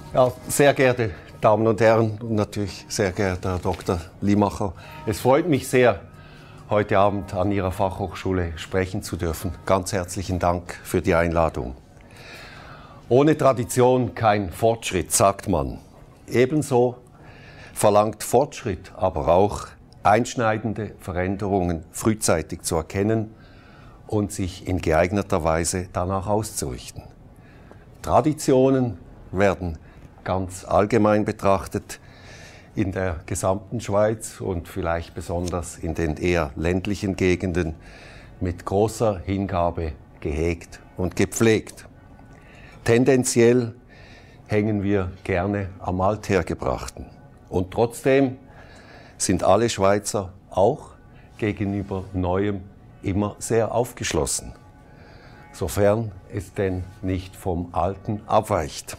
Ja, sehr geehrte Damen und Herren und natürlich sehr geehrter Herr Dr. Limacher, es freut mich sehr, heute Abend an Ihrer Fachhochschule sprechen zu dürfen. Ganz herzlichen Dank für die Einladung. Ohne Tradition kein Fortschritt, sagt man. Ebenso verlangt Fortschritt aber auch, einschneidende Veränderungen frühzeitig zu erkennen und sich in geeigneter Weise danach auszurichten. Traditionen werden ganz allgemein betrachtet in der gesamten Schweiz und vielleicht besonders in den eher ländlichen Gegenden mit großer Hingabe gehegt und gepflegt. Tendenziell hängen wir gerne am Althergebrachten. Und trotzdem sind alle Schweizer auch gegenüber Neuem immer sehr aufgeschlossen, sofern es denn nicht vom Alten abweicht.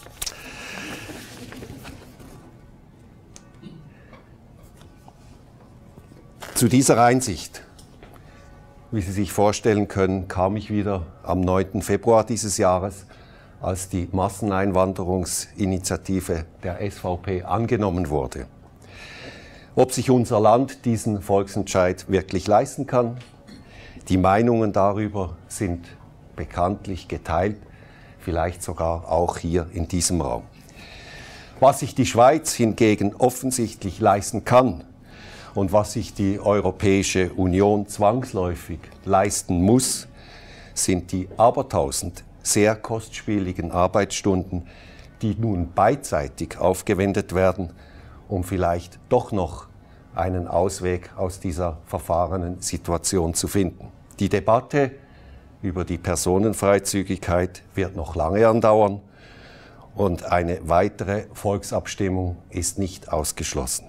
Zu dieser Einsicht, wie Sie sich vorstellen können, kam ich wieder am 9. Februar dieses Jahres, als die Masseneinwanderungsinitiative der SVP angenommen wurde. Ob sich unser Land diesen Volksentscheid wirklich leisten kann, die Meinungen darüber sind bekanntlich geteilt, vielleicht sogar auch hier in diesem Raum. Was sich die Schweiz hingegen offensichtlich leisten kann und was sich die Europäische Union zwangsläufig leisten muss, sind die abertausend sehr kostspieligen Arbeitsstunden, die nun beidseitig aufgewendet werden, um vielleicht doch noch einen Ausweg aus dieser verfahrenen Situation zu finden. Die Debatte über die Personenfreizügigkeit wird noch lange andauern und eine weitere Volksabstimmung ist nicht ausgeschlossen.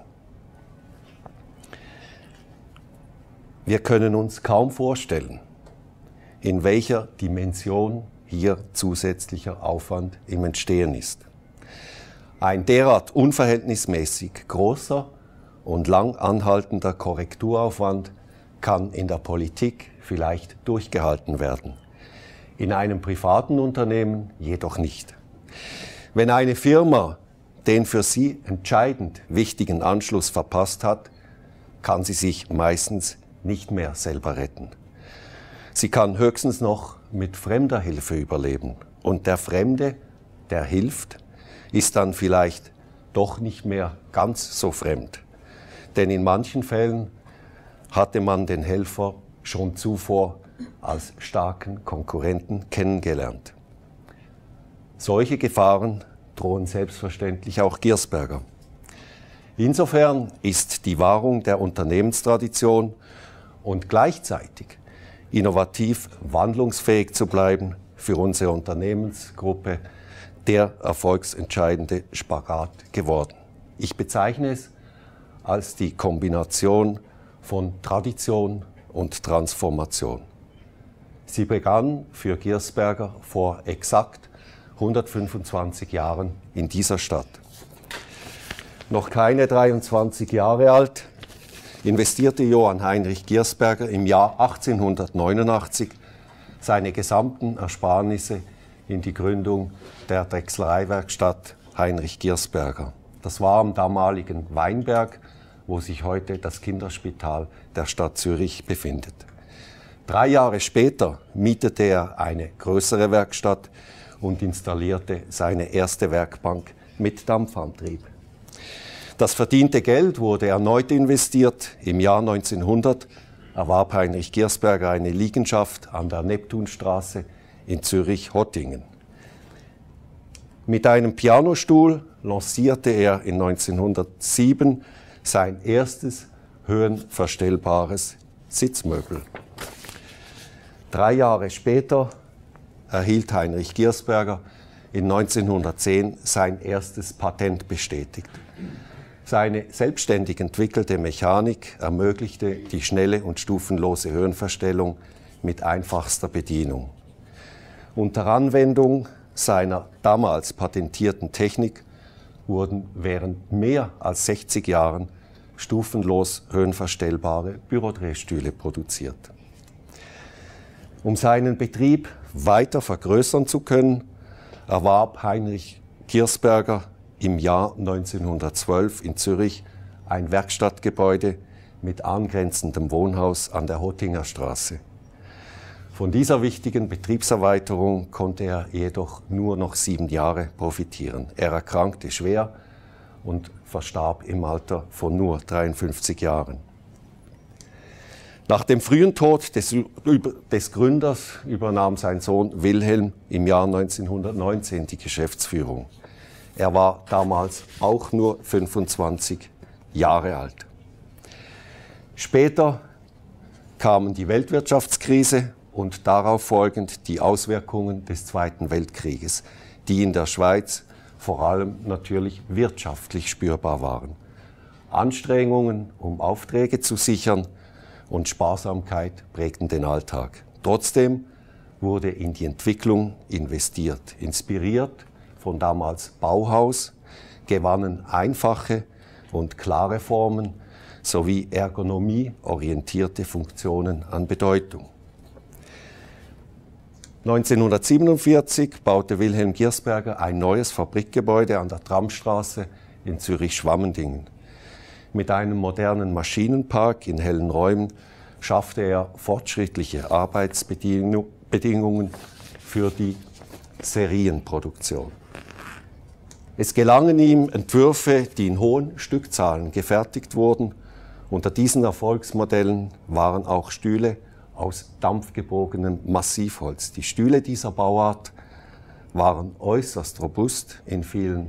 Wir können uns kaum vorstellen, in welcher Dimension hier zusätzlicher Aufwand im Entstehen ist. Ein derart unverhältnismäßig großer und lang anhaltender Korrekturaufwand kann in der Politik vielleicht durchgehalten werden, in einem privaten Unternehmen jedoch nicht. Wenn eine Firma den für sie entscheidend wichtigen Anschluss verpasst hat, kann sie sich meistens nicht mehr selber retten. Sie kann höchstens noch mit fremder Hilfe überleben. Und der Fremde, der hilft, ist dann vielleicht doch nicht mehr ganz so fremd. Denn in manchen Fällen hatte man den Helfer schon zuvor als starken Konkurrenten kennengelernt. Solche Gefahren drohen selbstverständlich auch Giersberger. Insofern ist die Wahrung der Unternehmenstradition und gleichzeitig innovativ wandlungsfähig zu bleiben für unsere Unternehmensgruppe der erfolgsentscheidende Spagat geworden. Ich bezeichne es als die Kombination von Tradition und Transformation. Sie begann für Giersberger vor exakt 125 Jahren in dieser Stadt. Noch keine 23 Jahre alt, investierte Johann Heinrich Giersberger im Jahr 1889 seine gesamten Ersparnisse in die Gründung der Drechslereiwerkstatt Heinrich Giersberger. Das war am damaligen Weinberg, wo sich heute das Kinderspital der Stadt Zürich befindet. 3 Jahre später mietete er eine größere Werkstatt und installierte seine erste Werkbank mit Dampfantrieb. Das verdiente Geld wurde erneut investiert. Im Jahr 1900 erwarb Heinrich Giersberger eine Liegenschaft an der Neptunstraße in Zürich-Hottingen. Mit einem Pianostuhl lancierte er in 1907 sein erstes höhenverstellbares Sitzmöbel. 3 Jahre später erhielt Heinrich Giersberger in 1910 sein erstes Patent bestätigt. Seine selbstständig entwickelte Mechanik ermöglichte die schnelle und stufenlose Höhenverstellung mit einfachster Bedienung. Unter Anwendung seiner damals patentierten Technik wurden während mehr als 60 Jahren stufenlos höhenverstellbare Bürodrehstühle produziert. Um seinen Betrieb weiter vergrößern zu können, erwarb Heinrich Giersberger im Jahr 1912 in Zürich ein Werkstattgebäude mit angrenzendem Wohnhaus an der Hottinger Straße. Von dieser wichtigen Betriebserweiterung konnte er jedoch nur noch 7 Jahre profitieren. Er erkrankte schwer und verstarb im Alter von nur 53 Jahren. Nach dem frühen Tod des Gründers übernahm sein Sohn Wilhelm im Jahr 1919 die Geschäftsführung. Er war damals auch nur 25 Jahre alt. Später kamen die Weltwirtschaftskrise und darauf folgend die Auswirkungen des Zweiten Weltkrieges, die in der Schweiz vor allem natürlich wirtschaftlich spürbar waren. Anstrengungen, um Aufträge zu sichern, und Sparsamkeit prägten den Alltag. Trotzdem wurde in die Entwicklung investiert. Inspiriert von damals Bauhaus gewannen einfache und klare Formen sowie ergonomieorientierte Funktionen an Bedeutung. 1947 baute Wilhelm Giersberger ein neues Fabrikgebäude an der Tramstraße in Zürich-Schwammendingen. Mit einem modernen Maschinenpark in hellen Räumen schaffte er fortschrittliche Arbeitsbedingungen für die Serienproduktion. Es gelangen ihm Entwürfe, die in hohen Stückzahlen gefertigt wurden. Unter diesen Erfolgsmodellen waren auch Stühle aus dampfgebogenem Massivholz. Die Stühle dieser Bauart waren äußerst robust, in vielen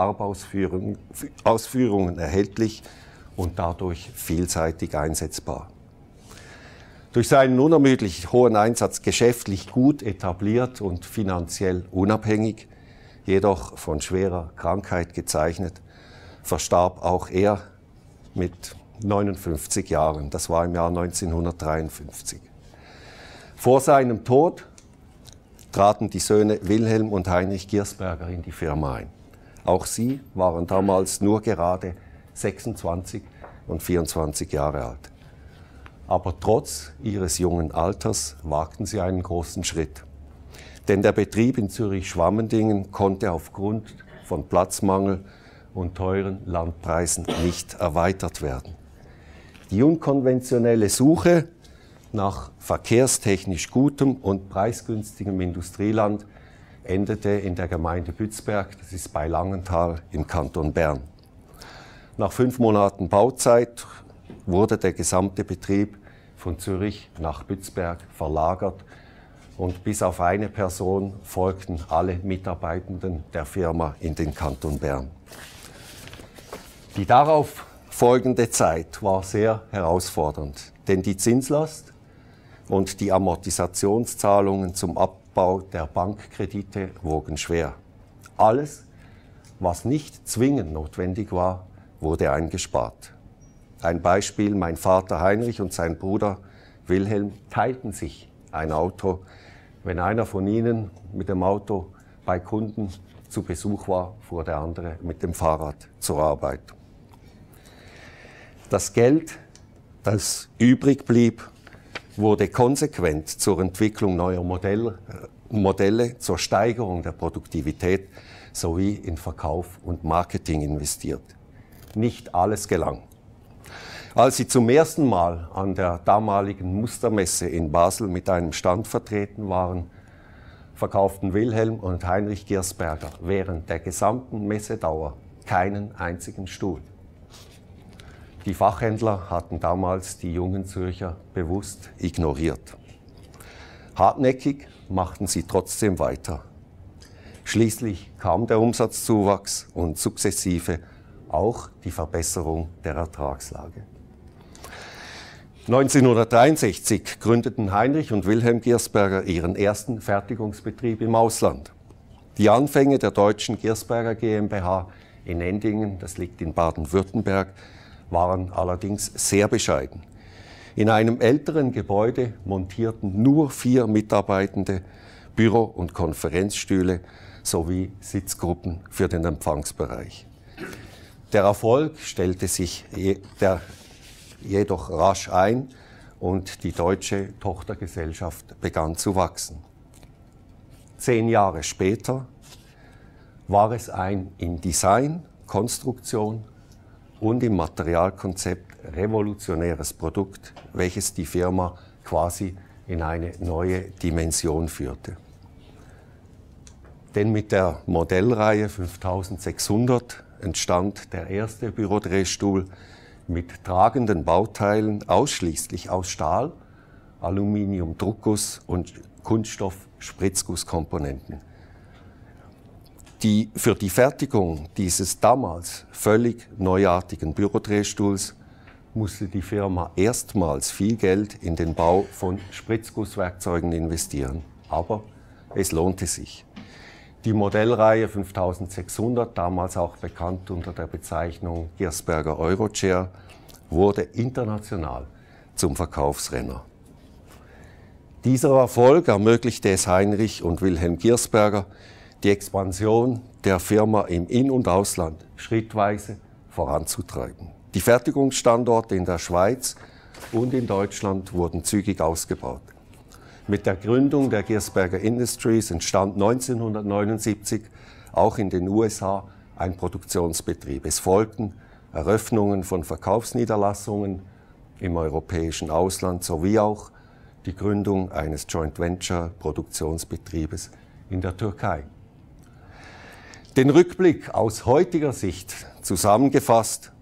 Farbausführungen erhältlich und dadurch vielseitig einsetzbar. Durch seinen unermüdlich hohen Einsatz geschäftlich gut etabliert und finanziell unabhängig, jedoch von schwerer Krankheit gezeichnet, verstarb auch er mit 59 Jahren. Das war im Jahr 1953. Vor seinem Tod traten die Söhne Wilhelm und Heinrich Giersberger in die Firma ein. Auch sie waren damals nur gerade 26 und 24 Jahre alt. Aber trotz ihres jungen Alters wagten sie einen großen Schritt. Denn der Betrieb in Zürich-Schwammendingen konnte aufgrund von Platzmangel und teuren Landpreisen nicht erweitert werden. Die unkonventionelle Suche nach verkehrstechnisch gutem und preisgünstigem Industrieland endete in der Gemeinde Bützberg, das ist bei Langenthal im Kanton Bern. Nach 5 Monaten Bauzeit wurde der gesamte Betrieb von Zürich nach Bützberg verlagert und bis auf eine Person folgten alle Mitarbeitenden der Firma in den Kanton Bern. Die darauf folgende Zeit war sehr herausfordernd, denn die Zinslast und die Amortisationszahlungen zum Abbau der Bankkredite wogen schwer. Alles, was nicht zwingend notwendig war, wurde eingespart. Ein Beispiel: Mein Vater Heinrich und sein Bruder Wilhelm teilten sich ein Auto, wenn einer von ihnen mit dem Auto bei Kunden zu Besuch war, fuhr der andere mit dem Fahrrad zur Arbeit. Das Geld, das übrig blieb, wurde konsequent zur Entwicklung neuer Modelle, zur Steigerung der Produktivität sowie in Verkauf und Marketing investiert. Nicht alles gelang. Als sie zum ersten Mal an der damaligen Mustermesse in Basel mit einem Stand vertreten waren, verkauften Wilhelm und Heinrich Giersberger während der gesamten Messedauer keinen einzigen Stuhl. Die Fachhändler hatten damals die jungen Zürcher bewusst ignoriert. Hartnäckig machten sie trotzdem weiter. Schließlich kam der Umsatzzuwachs und sukzessive auch die Verbesserung der Ertragslage. 1963 gründeten Heinrich und Wilhelm Giersberger ihren ersten Fertigungsbetrieb im Ausland. Die Anfänge der deutschen Giersberger GmbH in Endingen, das liegt in Baden-Württemberg, waren allerdings sehr bescheiden. In einem älteren Gebäude montierten nur 4 Mitarbeitende Büro- und Konferenzstühle sowie Sitzgruppen für den Empfangsbereich. Der Erfolg stellte sich jedoch rasch ein und die deutsche Tochtergesellschaft begann zu wachsen. 10 Jahre später war es ein in Design, Konstruktion und im Materialkonzept revolutionäres Produkt, welches die Firma quasi in eine neue Dimension führte. Denn mit der Modellreihe 5600 entstand der erste Bürodrehstuhl mit tragenden Bauteilen ausschließlich aus Stahl, Aluminium-Druckguss und Kunststoff-Spritzgusskomponenten. Für die Fertigung dieses damals völlig neuartigen Bürodrehstuhls musste die Firma erstmals viel Geld in den Bau von Spritzgusswerkzeugen investieren. Aber es lohnte sich. Die Modellreihe 5600, damals auch bekannt unter der Bezeichnung Giersberger Eurochair, wurde international zum Verkaufsrenner. Dieser Erfolg ermöglichte es Heinrich und Wilhelm Giersberger, die Expansion der Firma im In- und Ausland schrittweise voranzutreiben. Die Fertigungsstandorte in der Schweiz und in Deutschland wurden zügig ausgebaut. Mit der Gründung der Giersberger Industries entstand 1979 auch in den USA ein Produktionsbetrieb. Es folgten Eröffnungen von Verkaufsniederlassungen im europäischen Ausland sowie auch die Gründung eines Joint Venture Produktionsbetriebes in der Türkei. Den Rückblick aus heutiger Sicht zusammengefasst: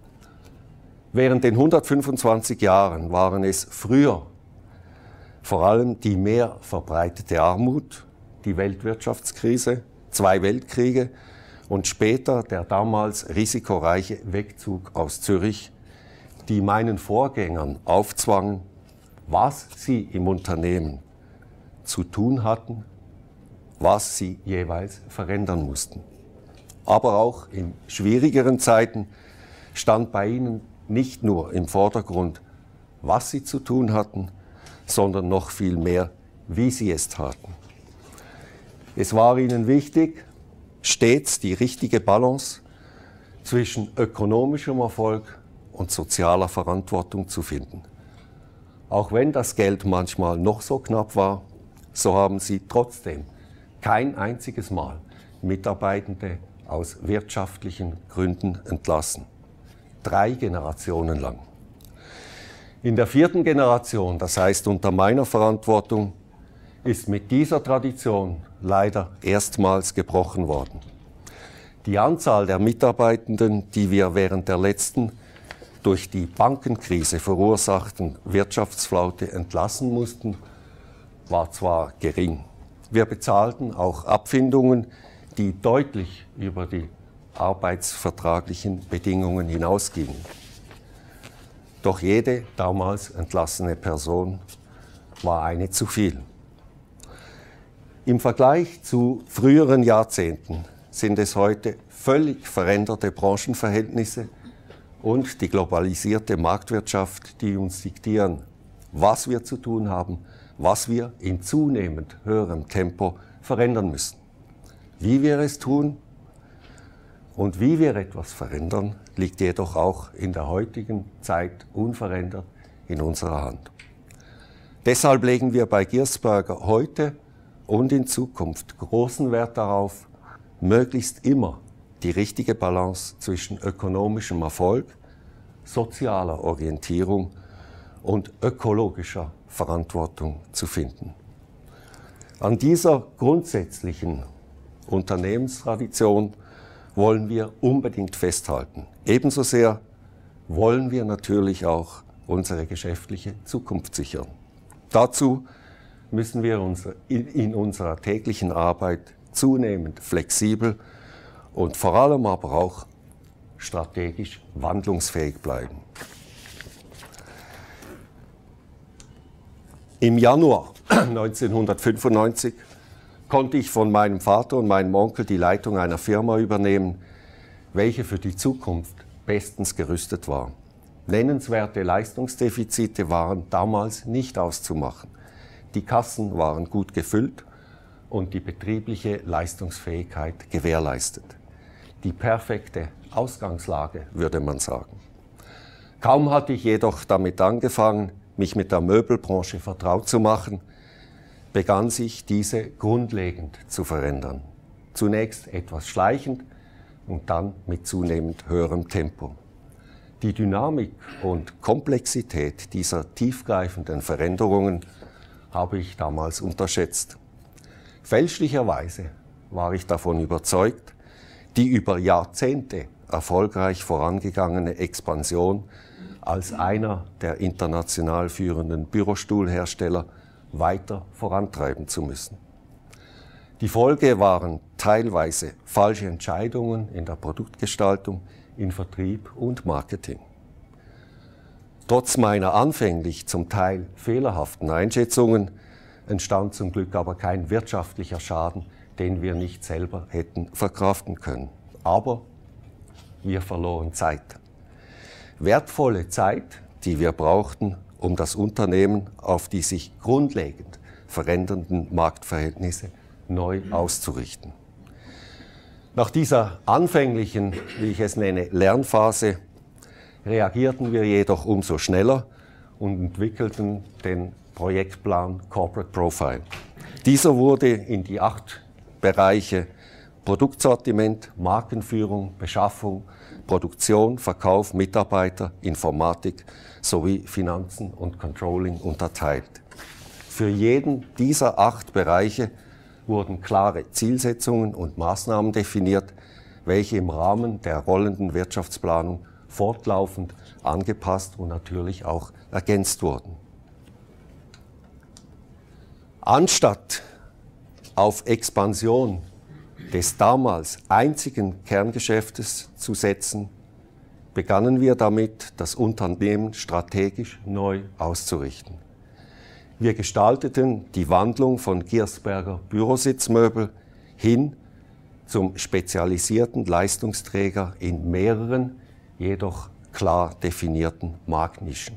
Während den 125 Jahren waren es früher vor allem die mehr verbreitete Armut, die Weltwirtschaftskrise, 2 Weltkriege und später der damals risikoreiche Wegzug aus Zürich, die meinen Vorgängern aufzwangen, was sie im Unternehmen zu tun hatten, was sie jeweils verändern mussten. Aber auch in schwierigeren Zeiten stand bei ihnen nicht nur im Vordergrund, was sie zu tun hatten, sondern noch viel mehr, wie sie es taten. Es war ihnen wichtig, stets die richtige Balance zwischen ökonomischem Erfolg und sozialer Verantwortung zu finden. Auch wenn das Geld manchmal noch so knapp war, so haben sie trotzdem kein einziges Mal Mitarbeitende aus wirtschaftlichen Gründen entlassen. 3 Generationen lang. In der 4. Generation, das heißt unter meiner Verantwortung, ist mit dieser Tradition leider erstmals gebrochen worden. Die Anzahl der Mitarbeitenden, die wir während der letzten, durch die Bankenkrise verursachten Wirtschaftsflaute entlassen mussten, war zwar gering. Wir bezahlten auch Abfindungen, die deutlich über die arbeitsvertraglichen Bedingungen hinausgingen. Doch jede damals entlassene Person war eine zu viel. Im Vergleich zu früheren Jahrzehnten sind es heute völlig veränderte Branchenverhältnisse und die globalisierte Marktwirtschaft, die uns diktieren, was wir zu tun haben, was wir in zunehmend höherem Tempo verändern müssen. Wie wir es tun und wie wir etwas verändern, liegt jedoch auch in der heutigen Zeit unverändert in unserer Hand. Deshalb legen wir bei Giersberger heute und in Zukunft großen Wert darauf, möglichst immer die richtige Balance zwischen ökonomischem Erfolg, sozialer Orientierung und ökologischer Verantwortung zu finden. An dieser grundsätzlichen Unternehmenstradition wollen wir unbedingt festhalten. Ebenso sehr wollen wir natürlich auch unsere geschäftliche Zukunft sichern. Dazu müssen wir in unserer täglichen Arbeit zunehmend flexibel und vor allem aber auch strategisch wandlungsfähig bleiben. Im Januar 1995 konnte ich von meinem Vater und meinem Onkel die Leitung einer Firma übernehmen, welche für die Zukunft bestens gerüstet war. Nennenswerte Leistungsdefizite waren damals nicht auszumachen. Die Kassen waren gut gefüllt und die betriebliche Leistungsfähigkeit gewährleistet. Die perfekte Ausgangslage, würde man sagen. Kaum hatte ich jedoch damit angefangen, mich mit der Möbelbranche vertraut zu machen, begann sich diese grundlegend zu verändern. zunächst etwas schleichend und dann mit zunehmend höherem Tempo. Die Dynamik und Komplexität dieser tiefgreifenden Veränderungen habe ich damals unterschätzt. Fälschlicherweise war ich davon überzeugt, die über Jahrzehnte erfolgreich vorangegangene Expansion als einer der international führenden Bürostuhlhersteller weiter vorantreiben zu müssen. Die Folge waren teilweise falsche Entscheidungen in der Produktgestaltung, in Vertrieb und Marketing. Trotz meiner anfänglich zum Teil fehlerhaften Einschätzungen entstand zum Glück aber kein wirtschaftlicher Schaden, den wir nicht selber hätten verkraften können. Aber wir verloren Zeit. Wertvolle Zeit, die wir brauchten, um das Unternehmen auf die sich grundlegend verändernden Marktverhältnisse neu auszurichten. Nach dieser anfänglichen, wie ich es nenne, Lernphase reagierten wir jedoch umso schneller und entwickelten den Projektplan Corporate Profile. Dieser wurde in die 8 Bereiche Produktsortiment, Markenführung, Beschaffung, Produktion, Verkauf, Mitarbeiter, Informatik sowie Finanzen und Controlling unterteilt. Für jeden dieser 8 Bereiche wurden klare Zielsetzungen und Maßnahmen definiert, welche im Rahmen der rollenden Wirtschaftsplanung fortlaufend angepasst und natürlich auch ergänzt wurden. Anstatt auf Expansion des damals einzigen Kerngeschäftes zu setzen, begannen wir damit, das Unternehmen strategisch neu auszurichten. Wir gestalteten die Wandlung von Giersberger Bürositzmöbel hin zum spezialisierten Leistungsträger in mehreren, jedoch klar definierten Marktnischen.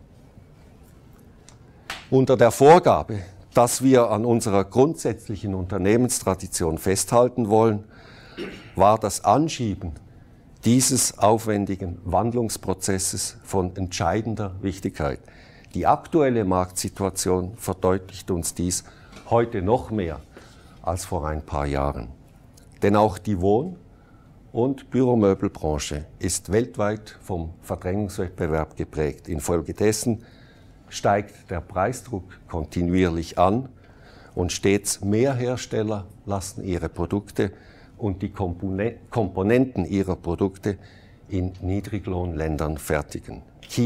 Unter der Vorgabe, dass wir an unserer grundsätzlichen Unternehmenstradition festhalten wollen, war das Anschieben dieses aufwendigen Wandlungsprozesses von entscheidender Wichtigkeit. Die aktuelle Marktsituation verdeutlicht uns dies heute noch mehr als vor ein paar Jahren. Denn auch die Wohn- und Büromöbelbranche ist weltweit vom Verdrängungswettbewerb geprägt. Infolgedessen steigt der Preisdruck kontinuierlich an und stets mehr Hersteller lassen ihre Produkte und die Komponenten ihrer Produkte in Niedriglohnländern fertigen.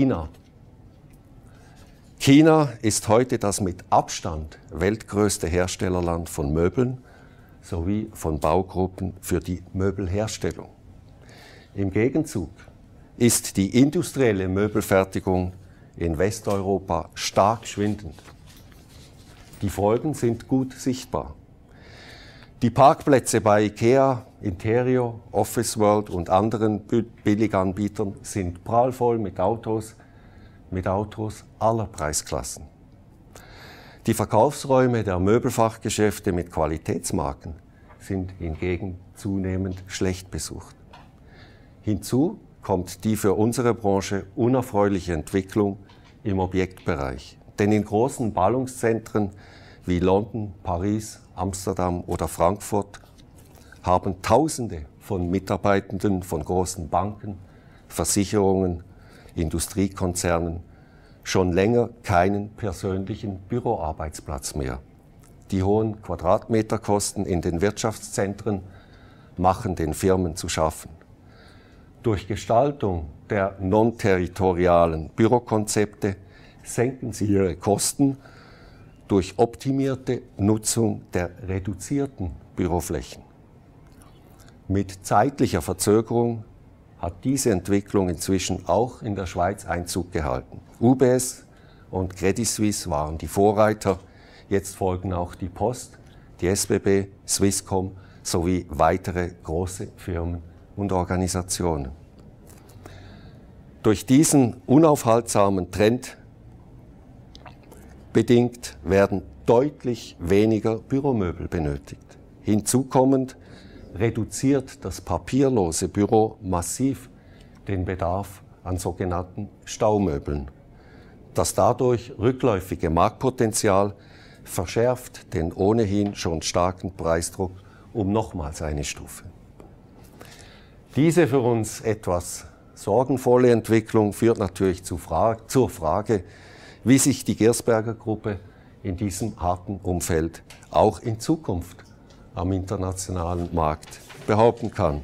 China ist heute das mit Abstand weltgrößte Herstellerland von Möbeln sowie von Baugruppen für die Möbelherstellung. Im Gegenzug ist die industrielle Möbelfertigung in Westeuropa stark schwindend. Die Folgen sind gut sichtbar. Die Parkplätze bei IKEA, Interio, Office World und anderen Billiganbietern sind prallvoll mit Autos aller Preisklassen. Die Verkaufsräume der Möbelfachgeschäfte mit Qualitätsmarken sind hingegen zunehmend schlecht besucht. Hinzu kommt die für unsere Branche unerfreuliche Entwicklung im Objektbereich. Denn in großen Ballungszentren wie London, Paris, Amsterdam oder Frankfurt haben Tausende von Mitarbeitenden von großen Banken, Versicherungen, Industriekonzernen schon länger keinen persönlichen Büroarbeitsplatz mehr. Die hohen Quadratmeterkosten in den Wirtschaftszentren machen den Firmen zu schaffen. Durch Gestaltung der non-territorialen Bürokonzepte senken sie ihre Kosten durch optimierte Nutzung der reduzierten Büroflächen. Mit zeitlicher Verzögerung hat diese Entwicklung inzwischen auch in der Schweiz Einzug gehalten. UBS und Credit Suisse waren die Vorreiter, jetzt folgen auch die Post, die SBB, Swisscom sowie weitere große Firmen und Organisationen. Durch diesen unaufhaltsamen Trend bedingt werden deutlich weniger Büromöbel benötigt. Hinzukommend reduziert das papierlose Büro massiv den Bedarf an sogenannten Staumöbeln. Das dadurch rückläufige Marktpotenzial verschärft den ohnehin schon starken Preisdruck um nochmals eine Stufe. Diese für uns etwas sorgenvolle Entwicklung führt natürlich zur Frage, wie sich die Giersberger Gruppe in diesem harten Umfeld auch in Zukunft am internationalen Markt behaupten kann.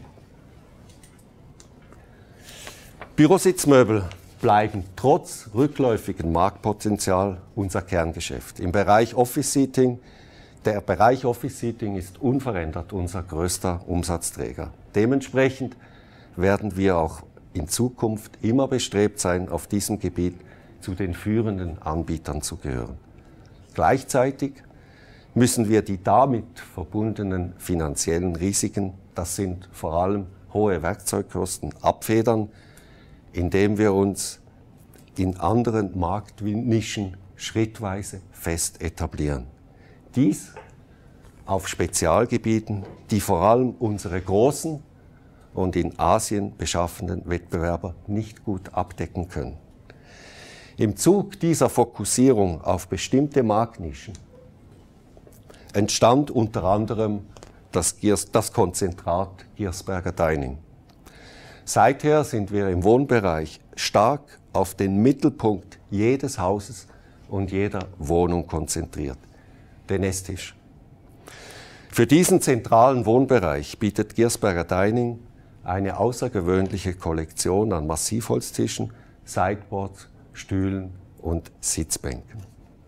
Bürositzmöbel bleiben trotz rückläufigem Marktpotenzial unser Kerngeschäft. Im Bereich Office Seating, der Bereich Office Seating ist unverändert unser größter Umsatzträger. Dementsprechend werden wir auch in Zukunft immer bestrebt sein, auf diesem Gebiet zu den führenden Anbietern zu gehören. Gleichzeitig müssen wir die damit verbundenen finanziellen Risiken, das sind vor allem hohe Werkzeugkosten, abfedern, indem wir uns in anderen Marktnischen schrittweise fest etablieren. Dies auf Spezialgebieten, die vor allem unsere großen und in Asien beschaffenden Wettbewerber nicht gut abdecken können. Im Zug dieser Fokussierung auf bestimmte Marktnischen entstand unter anderem das Konzentrat Giersberger Dining. Seither sind wir im Wohnbereich stark auf den Mittelpunkt jedes Hauses und jeder Wohnung konzentriert, den Esstisch. Für diesen zentralen Wohnbereich bietet Giersberger Dining eine außergewöhnliche Kollektion an Massivholztischen, Sideboards, Stühlen und Sitzbänken.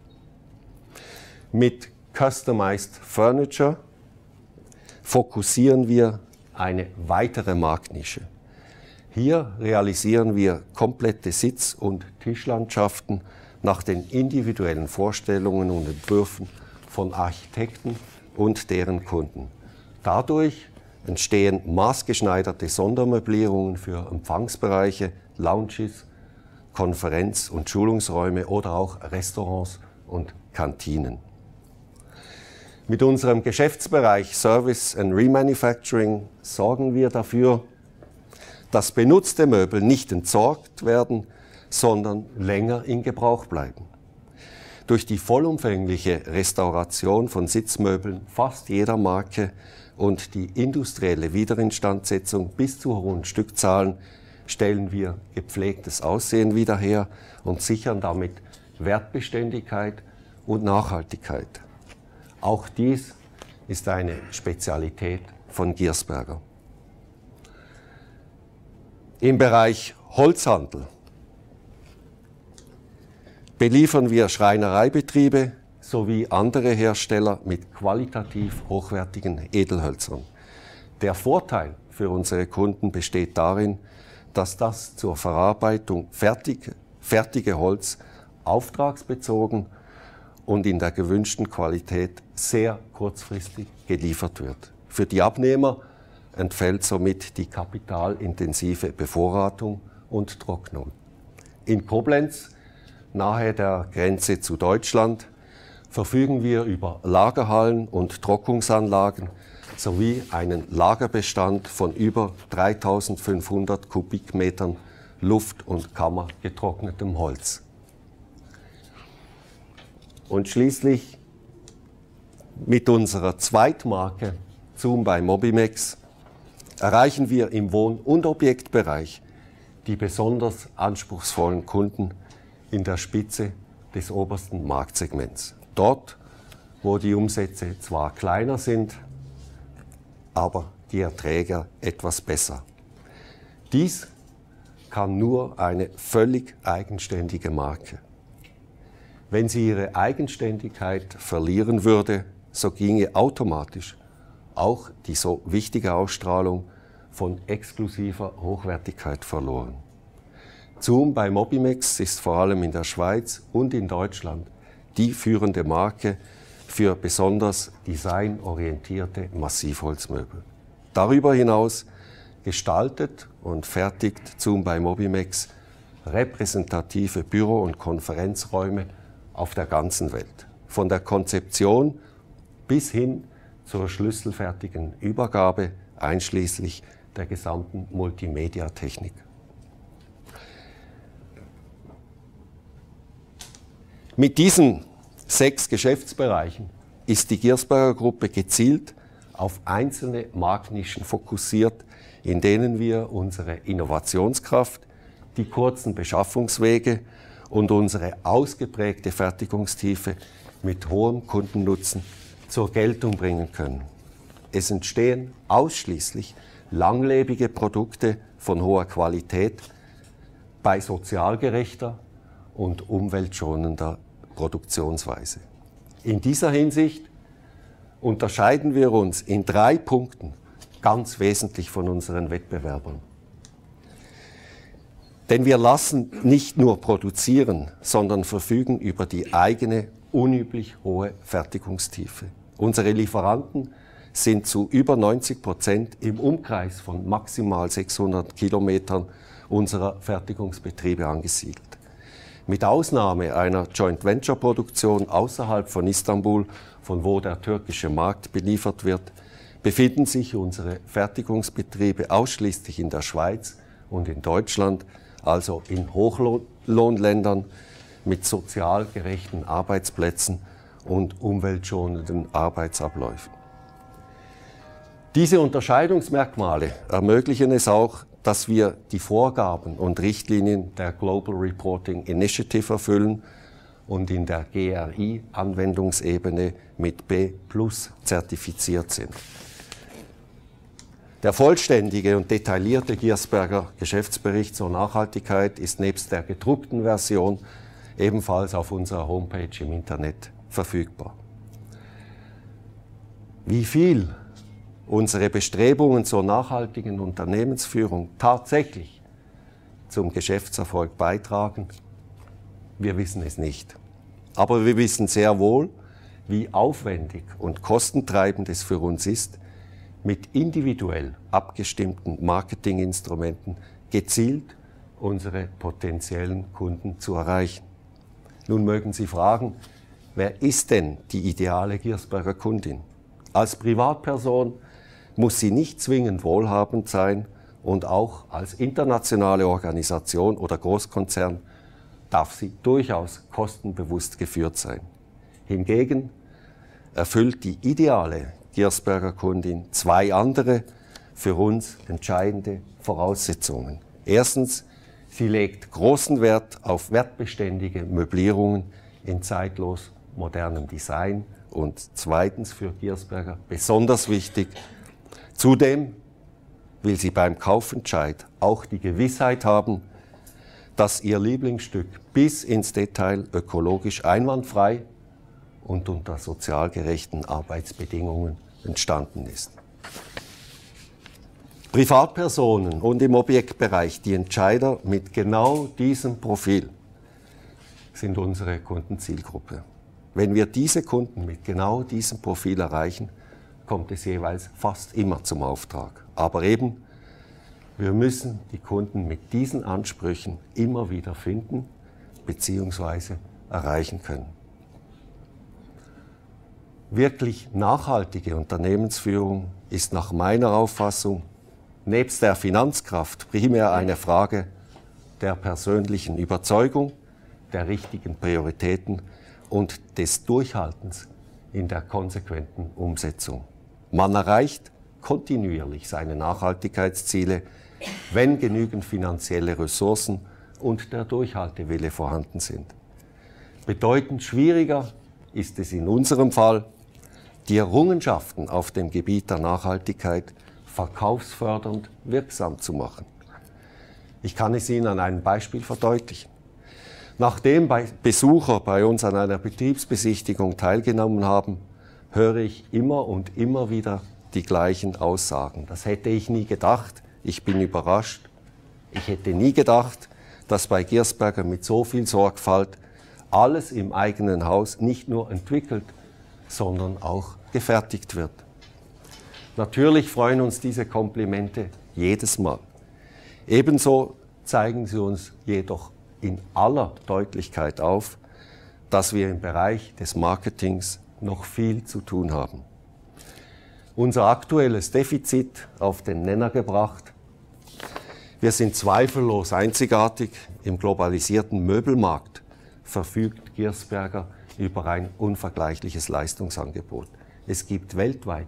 Mit Customized Furniture fokussieren wir eine weitere Marktnische. Hier realisieren wir komplette Sitz- und Tischlandschaften nach den individuellen Vorstellungen und Entwürfen von Architekten und deren Kunden. Dadurch entstehen maßgeschneiderte Sondermöblierungen für Empfangsbereiche, Lounges, Konferenz- und Schulungsräume oder auch Restaurants und Kantinen. Mit unserem Geschäftsbereich Service and Remanufacturing sorgen wir dafür, dass benutzte Möbel nicht entsorgt werden, sondern länger in Gebrauch bleiben. Durch die vollumfängliche Restauration von Sitzmöbeln fast jeder Marke und die industrielle Wiederinstandsetzung bis zu hohen Stückzahlen stellen wir gepflegtes Aussehen wieder her und sichern damit Wertbeständigkeit und Nachhaltigkeit. Auch dies ist eine Spezialität von Giersberger. Im Bereich Holzhandel beliefern wir Schreinereibetriebe sowie andere Hersteller mit qualitativ hochwertigen Edelhölzern. Der Vorteil für unsere Kunden besteht darin, dass das zur Verarbeitung fertige Holz auftragsbezogen und in der gewünschten Qualität sehr kurzfristig geliefert wird. Für die Abnehmer entfällt somit die kapitalintensive Bevorratung und Trocknung. In Koblenz, nahe der Grenze zu Deutschland, verfügen wir über Lagerhallen und Trocknungsanlagen sowie einen Lagerbestand von über 3500 Kubikmetern Luft- und kammergetrocknetem Holz. Und schließlich mit unserer Zweitmarke Zoom by Mobimex erreichen wir im Wohn- und Objektbereich die besonders anspruchsvollen Kunden in der Spitze des obersten Marktsegments. Dort, wo die Umsätze zwar kleiner sind, aber die Erträge etwas besser. Dies kann nur eine völlig eigenständige Marke. Wenn sie ihre Eigenständigkeit verlieren würde, so ginge automatisch auch die so wichtige Ausstrahlung von exklusiver Hochwertigkeit verloren. Zoom by Mobimex ist vor allem in der Schweiz und in Deutschland die führende Marke für besonders designorientierte Massivholzmöbel. Darüber hinaus gestaltet und fertigt Zoom by Mobimex repräsentative Büro- und Konferenzräume auf der ganzen Welt. Von der Konzeption bis hin zur schlüsselfertigen Übergabe, einschließlich der gesamten Multimedia-Technik. Mit diesen 6 Geschäftsbereichen ist die Giersberger Gruppe gezielt auf einzelne Marktnischen fokussiert, in denen wir unsere Innovationskraft, die kurzen Beschaffungswege und unsere ausgeprägte Fertigungstiefe mit hohem Kundennutzen zur Geltung bringen können. Es entstehen ausschließlich langlebige Produkte von hoher Qualität bei sozial gerechter und umweltschonender Produktionsweise. In dieser Hinsicht unterscheiden wir uns in 3 Punkten ganz wesentlich von unseren Wettbewerbern. Denn wir lassen nicht nur produzieren, sondern verfügen über die eigene, unüblich hohe Fertigungstiefe. Unsere Lieferanten sind zu über 90% im Umkreis von maximal 600 Kilometern unserer Fertigungsbetriebe angesiedelt. Mit Ausnahme einer Joint-Venture-Produktion außerhalb von Istanbul, von wo der türkische Markt beliefert wird, befinden sich unsere Fertigungsbetriebe ausschließlich in der Schweiz und in Deutschland, also in Hochlohnländern mit sozial gerechten Arbeitsplätzen und umweltschonenden Arbeitsabläufen. Diese Unterscheidungsmerkmale ermöglichen es auch, dass wir die Vorgaben und Richtlinien der Global Reporting Initiative erfüllen und in der GRI-Anwendungsebene mit B+ zertifiziert sind. Der vollständige und detaillierte Giersberger Geschäftsbericht zur Nachhaltigkeit ist nebst der gedruckten Version ebenfalls auf unserer Homepage im Internet verfügbar. Wie viel unsere Bestrebungen zur nachhaltigen Unternehmensführung tatsächlich zum Geschäftserfolg beitragen, wir wissen es nicht. Aber wir wissen sehr wohl, wie aufwendig und kostentreibend es für uns ist, mit individuell abgestimmten Marketinginstrumenten gezielt unsere potenziellen Kunden zu erreichen. Nun mögen Sie fragen, wer ist denn die ideale Giersberger Kundin? Als Privatperson muss sie nicht zwingend wohlhabend sein und auch als internationale Organisation oder Großkonzern darf sie durchaus kostenbewusst geführt sein. Hingegen erfüllt die ideale Giersberger Kundin 2 andere, für uns entscheidende Voraussetzungen. Erstens, sie legt großen Wert auf wertbeständige Möblierungen in zeitlos modernem Design und zweitens für Giersberger besonders wichtig, zudem will sie beim Kaufentscheid auch die Gewissheit haben, dass ihr Lieblingsstück bis ins Detail ökologisch einwandfrei und unter sozial gerechten Arbeitsbedingungen entstanden ist. Privatpersonen und im Objektbereich die Entscheider mit genau diesem Profil sind unsere Kundenzielgruppe. Wenn wir diese Kunden mit genau diesem Profil erreichen, kommt es jeweils fast immer zum Auftrag. Aber eben, wir müssen die Kunden mit diesen Ansprüchen immer wieder finden bzw. erreichen können. Wirklich nachhaltige Unternehmensführung ist nach meiner Auffassung nebst der Finanzkraft primär eine Frage der persönlichen Überzeugung, der richtigen Prioritäten und des Durchhaltens in der konsequenten Umsetzung. Man erreicht kontinuierlich seine Nachhaltigkeitsziele, wenn genügend finanzielle Ressourcen und der Durchhaltewille vorhanden sind. Bedeutend schwieriger ist es in unserem Fall, die Errungenschaften auf dem Gebiet der Nachhaltigkeit verkaufsfördernd wirksam zu machen. Ich kann es Ihnen an einem Beispiel verdeutlichen. Nachdem Besucher bei uns an einer Betriebsbesichtigung teilgenommen haben, höre ich immer und immer wieder die gleichen Aussagen. Das hätte ich nie gedacht, ich bin überrascht. Ich hätte nie gedacht, dass bei Giersberger mit so viel Sorgfalt alles im eigenen Haus nicht nur entwickelt, sondern auch gefertigt wird. Natürlich freuen uns diese Komplimente jedes Mal. Ebenso zeigen sie uns jedoch in aller Deutlichkeit auf, dass wir im Bereich des Marketings noch viel zu tun haben. Unser aktuelles Defizit auf den Nenner gebracht: Wir sind zweifellos einzigartig. Im globalisierten Möbelmarkt verfügt Giersberger über ein unvergleichliches Leistungsangebot. Es gibt weltweit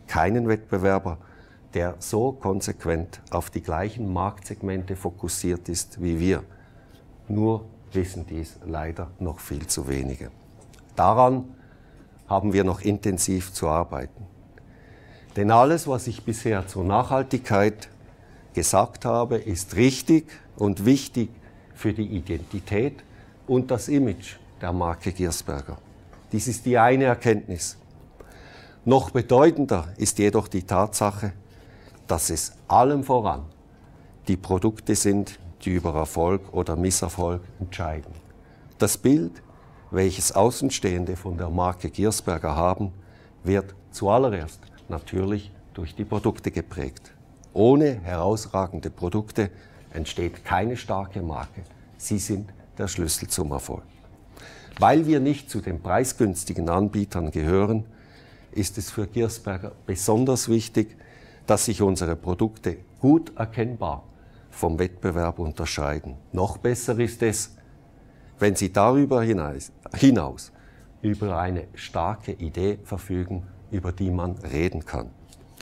keinen Wettbewerber, der so konsequent auf die gleichen Marktsegmente fokussiert ist wie wir. Nur wissen dies leider noch viel zu wenige. Daran haben wir noch intensiv zu arbeiten. Denn alles, was ich bisher zur Nachhaltigkeit gesagt habe, ist richtig und wichtig für die Identität und das Image der Marke Giersberger. Dies ist die eine Erkenntnis. Noch bedeutender ist jedoch die Tatsache, dass es allem voran die Produkte sind, die über Erfolg oder Misserfolg entscheiden. Das Bild, welches Außenstehende von der Marke Giersberger haben, wird zuallererst natürlich durch die Produkte geprägt. Ohne herausragende Produkte entsteht keine starke Marke. Sie sind der Schlüssel zum Erfolg. Weil wir nicht zu den preisgünstigen Anbietern gehören, ist es für Giersberger besonders wichtig, dass sich unsere Produkte gut erkennbar vom Wettbewerb unterscheiden. Noch besser ist es, wenn sie darüber hinaus über eine starke Idee verfügen, über die man reden kann.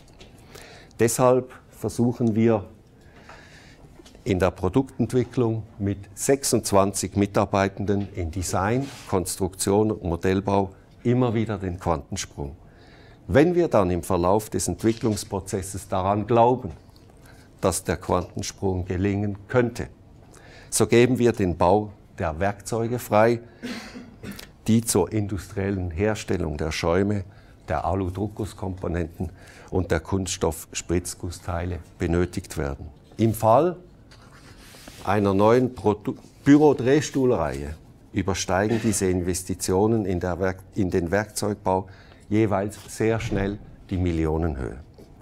Deshalb versuchen wir in der Produktentwicklung mit 26 Mitarbeitenden in Design, Konstruktion und Modellbau immer wieder den Quantensprung. Wenn wir dann im Verlauf des Entwicklungsprozesses daran glauben, dass der Quantensprung gelingen könnte, so geben wir den Bau der Werkzeuge frei, die zur industriellen Herstellung der Schäume, der Aludruckgusskomponenten und der Kunststoff-Spritzgussteile benötigt werden. Im Fall einer neuen Bürodrehstuhlreihe übersteigen diese Investitionen in den Werkzeugbau jeweils sehr schnell die Millionenhöhe.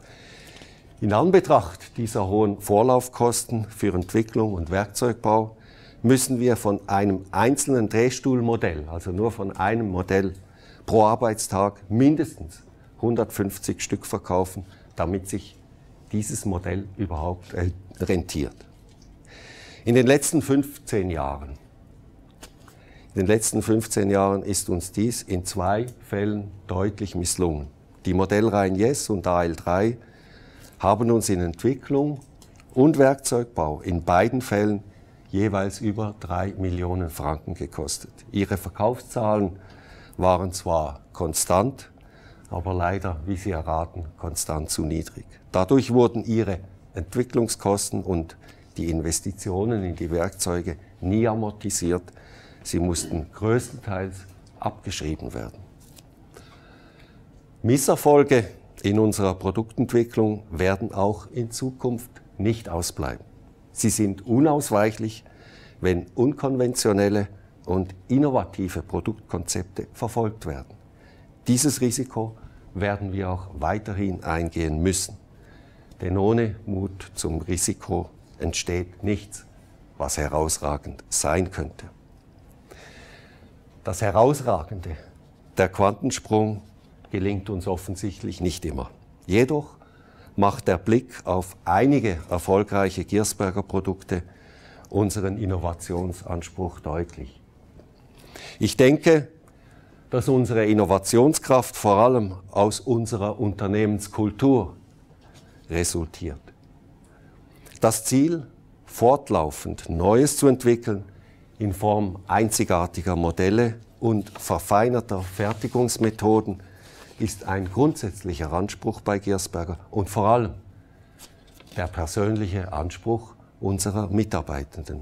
In Anbetracht dieser hohen Vorlaufkosten für Entwicklung und Werkzeugbau müssen wir von einem einzelnen Drehstuhlmodell, also nur von einem Modell pro Arbeitstag, mindestens 150 Stück verkaufen, damit sich dieses Modell überhaupt rentiert. In den letzten 15 Jahren ist uns dies in 2 Fällen deutlich misslungen. Die Modellreihen Yes und AL3 haben uns in Entwicklung und Werkzeugbau in beiden Fällen jeweils über 3 Millionen Franken gekostet. Ihre Verkaufszahlen waren zwar konstant, aber leider, wie Sie erraten, konstant zu niedrig. Dadurch wurden ihre Entwicklungskosten und die Investitionen in die Werkzeuge nie amortisiert. Sie mussten größtenteils abgeschrieben werden. Misserfolge in unserer Produktentwicklung werden auch in Zukunft nicht ausbleiben. Sie sind unausweichlich, wenn unkonventionelle und innovative Produktkonzepte verfolgt werden. Dieses Risiko werden wir auch weiterhin eingehen müssen. Denn ohne Mut zum Risiko entsteht nichts, was herausragend sein könnte. Das Herausragende, der Quantensprung, gelingt uns offensichtlich nicht immer. Jedoch macht der Blick auf einige erfolgreiche Giersberger Produkte unseren Innovationsanspruch deutlich. Ich denke, dass unsere Innovationskraft vor allem aus unserer Unternehmenskultur resultiert. Das Ziel, fortlaufend Neues zu entwickeln, in Form einzigartiger Modelle und verfeinerter Fertigungsmethoden, ist ein grundsätzlicher Anspruch bei Giersberger und vor allem der persönliche Anspruch unserer Mitarbeitenden.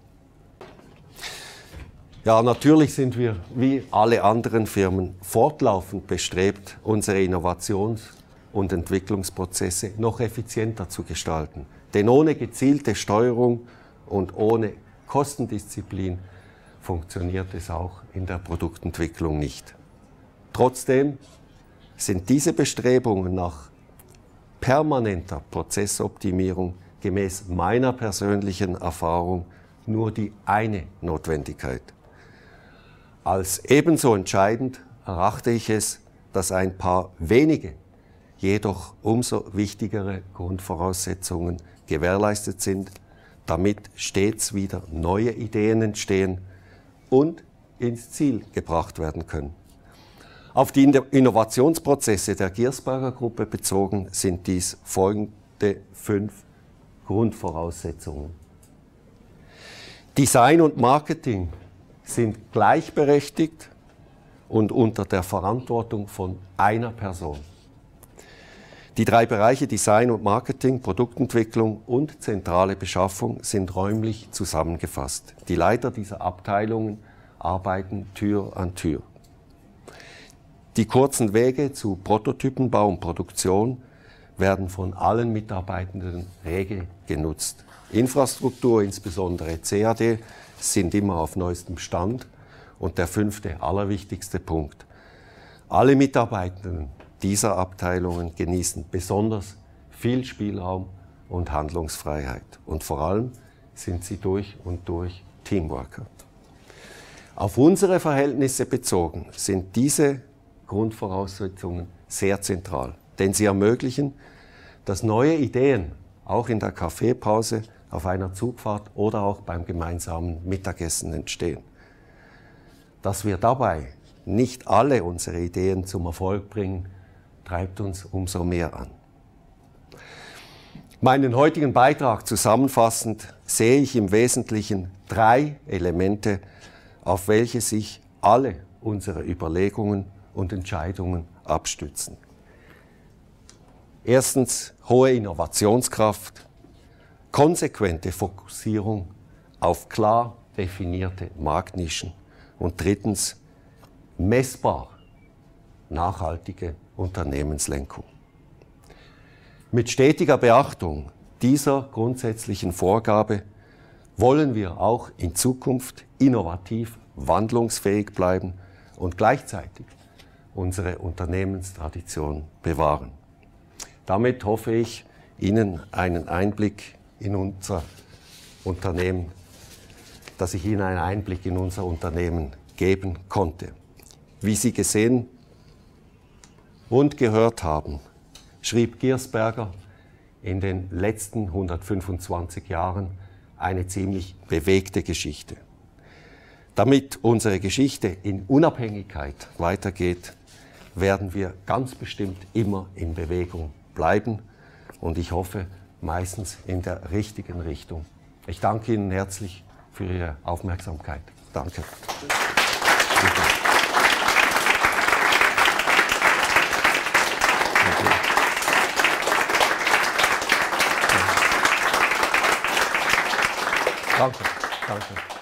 Ja, natürlich sind wir, wie alle anderen Firmen, fortlaufend bestrebt, unsere Innovations- und Entwicklungsprozesse noch effizienter zu gestalten. Denn ohne gezielte Steuerung und ohne Kostendisziplin funktioniert es auch in der Produktentwicklung nicht. Trotzdem sind diese Bestrebungen nach permanenter Prozessoptimierung gemäß meiner persönlichen Erfahrung nur die eine Notwendigkeit. Als ebenso entscheidend erachte ich es, dass ein paar wenige, jedoch umso wichtigere Grundvoraussetzungen gewährleistet sind, damit stets wieder neue Ideen entstehen und ins Ziel gebracht werden können. Auf die Innovationsprozesse der Giersberger Gruppe bezogen sind dies folgende 5 Grundvoraussetzungen. Design und Marketing sind gleichberechtigt und unter der Verantwortung von einer Person. Die 3 Bereiche Design und Marketing, Produktentwicklung und zentrale Beschaffung sind räumlich zusammengefasst. Die Leiter dieser Abteilungen arbeiten Tür an Tür. Die kurzen Wege zu Prototypenbau und Produktion werden von allen Mitarbeitenden rege genutzt. Infrastruktur, insbesondere CAD, sind immer auf neuestem Stand. Und der 5. allerwichtigste Punkt. Alle Mitarbeitenden dieser Abteilungen genießen besonders viel Spielraum und Handlungsfreiheit. Und vor allem sind sie durch und durch Teamworker. Auf unsere Verhältnisse bezogen sind diese Grundvoraussetzungen sehr zentral, denn sie ermöglichen, dass neue Ideen auch in der Kaffeepause, auf einer Zugfahrt oder auch beim gemeinsamen Mittagessen entstehen. Dass wir dabei nicht alle unsere Ideen zum Erfolg bringen, treibt uns umso mehr an. Meinen heutigen Beitrag zusammenfassend sehe ich im Wesentlichen 3 Elemente, auf welche sich alle unsere Überlegungen und Entscheidungen abstützen. Erstens hohe Innovationskraft, konsequente Fokussierung auf klar definierte Marktnischen und drittens messbar nachhaltige Unternehmenslenkung. Mit stetiger Beachtung dieser grundsätzlichen Vorgabe wollen wir auch in Zukunft innovativ, wandlungsfähig bleiben und gleichzeitig unsere Unternehmenstradition bewahren. Damit hoffe ich, Ihnen einen Einblick in unser Unternehmen, dass ich Ihnen einen Einblick in unser Unternehmen geben konnte. Wie Sie gesehen und gehört haben, schrieb Giersberger in den letzten 125 Jahren eine ziemlich bewegte Geschichte. Damit unsere Geschichte in Unabhängigkeit weitergeht, werden wir ganz bestimmt immer in Bewegung bleiben und ich hoffe, meistens in der richtigen Richtung. Ich danke Ihnen herzlich für Ihre Aufmerksamkeit. Danke. Danke. Danke.